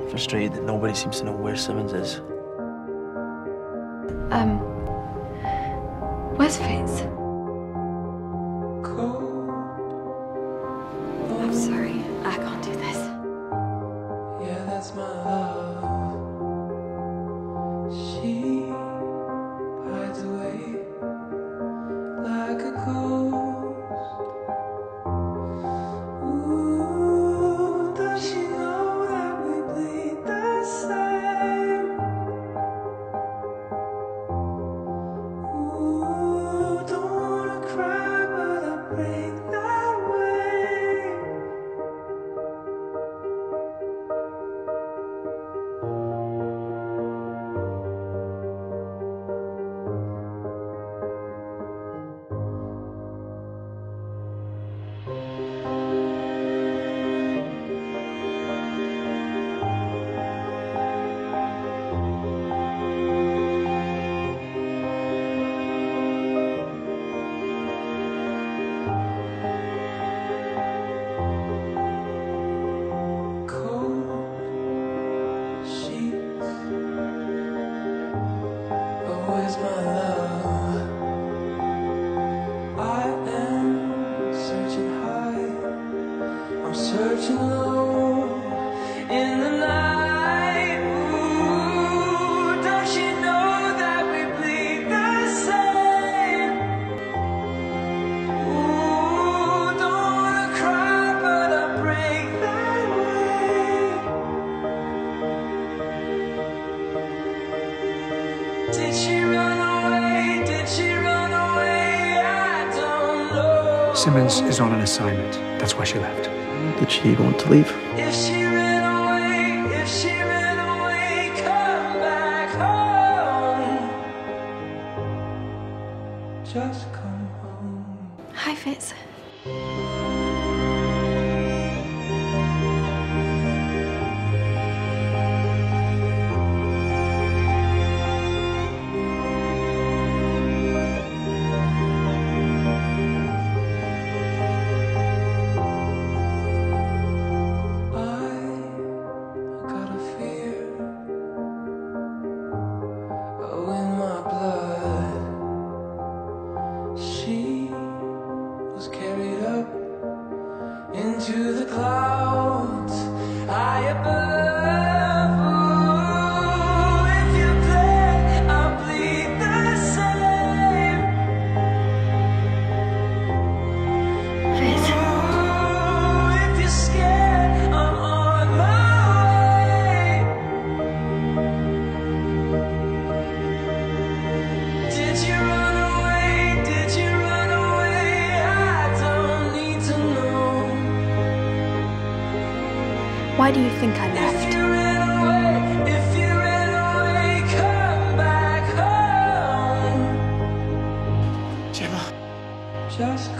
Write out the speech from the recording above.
Frustrated that nobody seems to know where Simmons is. Where's Fitz? I'm sorry, I can't do this. Yeah, that's my love. She hides away like a ghost. Ooh, does she know that we bleed the same? Ooh, don't wanna cry, but I break that way. Where's my love? I am searching high, I'm searching low in the night. Ooh, don't you know that we bleed the same? Ooh, don't wanna cry, but I break that way. Did she run away? Did she run away? I don't know. Simmons is on an assignment. That's why she left. Did she want to leave? If she ran away, if she ran away, come back home. Just come home. Hi, Fitz. Into the clouds, high above. Ooh, if you bled, I'll bleed the same. Fitz. Ooh, if you're scared, I'm on my way. Did you run away? Did you run away? I don't need to know. Why do you think I If left? you ran away, if you ran away, come back home. Gemma. Just